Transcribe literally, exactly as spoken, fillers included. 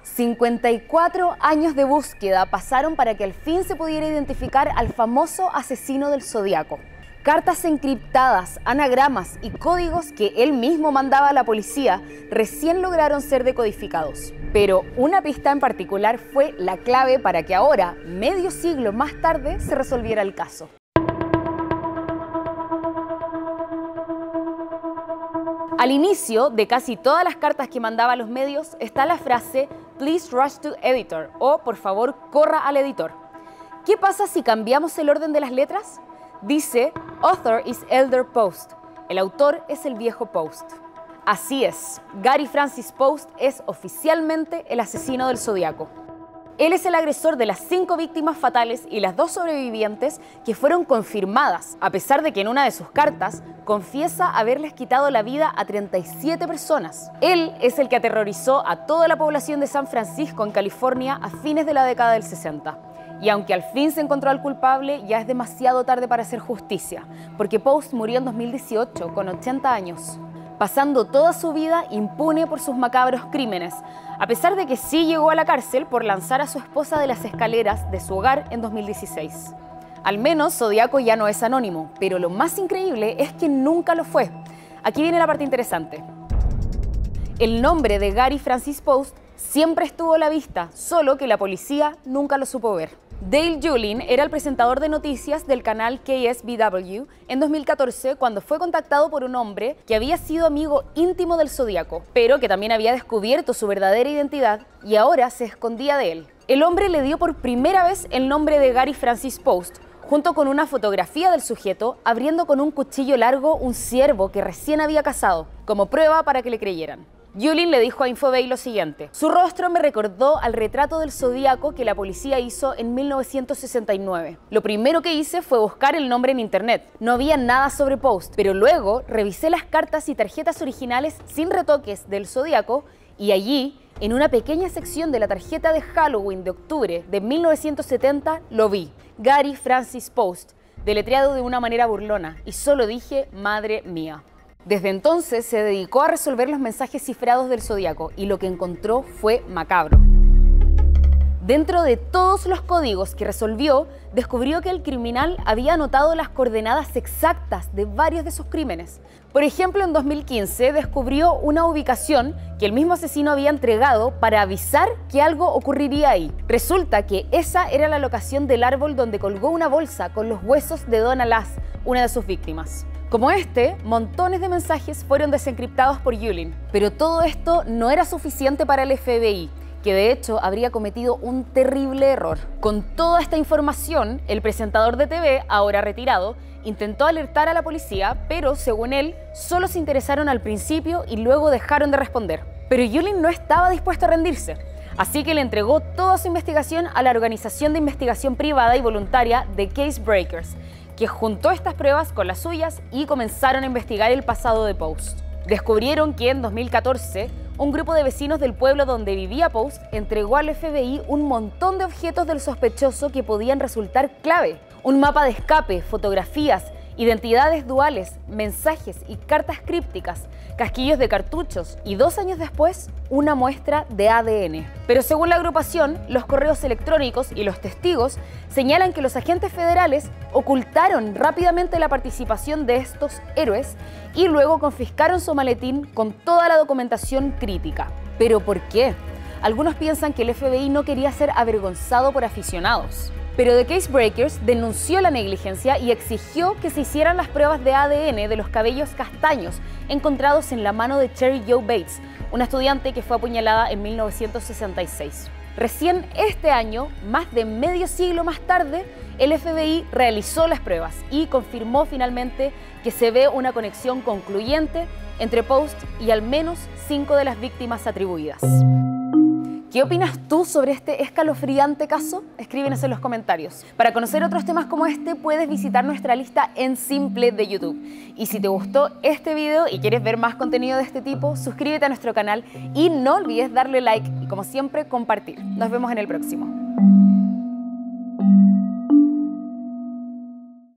cincuenta y cuatro años de búsqueda pasaron para que al fin se pudiera identificar al famoso asesino del Zodíaco. Cartas encriptadas, anagramas y códigos que él mismo mandaba a la policía recién lograron ser decodificados. Pero una pista en particular fue la clave para que ahora, medio siglo más tarde, se resolviera el caso. Al inicio de casi todas las cartas que mandaba a los medios está la frase "Please rush to editor" o "por favor corra al editor". ¿Qué pasa si cambiamos el orden de las letras? Dice "Author is Elder Post", el autor es el viejo Post. Así es, Gary Francis Post es oficialmente el asesino del Zodíaco. Él es el agresor de las cinco víctimas fatales y las dos sobrevivientes que fueron confirmadas, a pesar de que en una de sus cartas confiesa haberles quitado la vida a treinta y siete personas. Él es el que aterrorizó a toda la población de San Francisco, en California, a fines de la década del sesenta. Y aunque al fin se encontró al culpable, ya es demasiado tarde para hacer justicia, porque Post murió en dos mil dieciocho con ochenta años, pasando toda su vida impune por sus macabros crímenes, a pesar de que sí llegó a la cárcel por lanzar a su esposa de las escaleras de su hogar en dos mil dieciséis. Al menos Zodíaco ya no es anónimo, pero lo más increíble es que nunca lo fue. Aquí viene la parte interesante. El nombre de Gary Francis Post siempre estuvo a la vista, solo que la policía nunca lo supo ver. Dale Julin era el presentador de noticias del canal K S B W en dos mil catorce cuando fue contactado por un hombre que había sido amigo íntimo del Zodíaco, pero que también había descubierto su verdadera identidad y ahora se escondía de él. El hombre le dio por primera vez el nombre de Gary Francis Post, junto con una fotografía del sujeto abriendo con un cuchillo largo un ciervo que recién había cazado, como prueba para que le creyeran. Julin le dijo a Infobay lo siguiente: "Su rostro me recordó al retrato del Zodíaco que la policía hizo en mil novecientos sesenta y nueve. Lo primero que hice fue buscar el nombre en internet. No había nada sobre Post, pero luego revisé las cartas y tarjetas originales sin retoques del Zodíaco y allí, en una pequeña sección de la tarjeta de Halloween de octubre de mil novecientos setenta, lo vi. Gary Francis Post, deletreado de una manera burlona, y solo dije, madre mía". Desde entonces se dedicó a resolver los mensajes cifrados del Zodíaco y lo que encontró fue macabro. Dentro de todos los códigos que resolvió, descubrió que el criminal había anotado las coordenadas exactas de varios de sus crímenes. Por ejemplo, en dos mil quince descubrió una ubicación que el mismo asesino había entregado para avisar que algo ocurriría ahí. Resulta que esa era la locación del árbol donde colgó una bolsa con los huesos de Donna Lass, una de sus víctimas. Como este, montones de mensajes fueron desencriptados por Julin. Pero todo esto no era suficiente para el F B I, que de hecho habría cometido un terrible error. Con toda esta información, el presentador de T V, ahora retirado, intentó alertar a la policía, pero según él, solo se interesaron al principio y luego dejaron de responder. Pero Julin no estaba dispuesto a rendirse, así que le entregó toda su investigación a la organización de investigación privada y voluntaria The Case Breakers, que juntó estas pruebas con las suyas y comenzaron a investigar el pasado de Post. Descubrieron que en dos mil catorce, un grupo de vecinos del pueblo donde vivía Post entregó al F B I un montón de objetos del sospechoso que podían resultar clave. Un mapa de escape, fotografías, identidades duales, mensajes y cartas crípticas, casquillos de cartuchos y dos años después, una muestra de A D N. Pero según la agrupación, los correos electrónicos y los testigos señalan que los agentes federales ocultaron rápidamente la participación de estos héroes y luego confiscaron su maletín con toda la documentación crítica. ¿Pero por qué? Algunos piensan que el F B I no quería ser avergonzado por aficionados. Pero The Case Breakers denunció la negligencia y exigió que se hicieran las pruebas de A D N de los cabellos castaños encontrados en la mano de Cherry Jo Bates, una estudiante que fue apuñalada en mil novecientos sesenta y seis. Recién este año, más de medio siglo más tarde, el F B I realizó las pruebas y confirmó finalmente que se ve una conexión concluyente entre Post y al menos cinco de las víctimas atribuidas. ¿Qué opinas tú sobre este escalofriante caso? Escríbenos en los comentarios. Para conocer otros temas como este, puedes visitar nuestra lista en Simple de YouTube. Y si te gustó este video y quieres ver más contenido de este tipo, suscríbete a nuestro canal y no olvides darle like y, como siempre, compartir. Nos vemos en el próximo.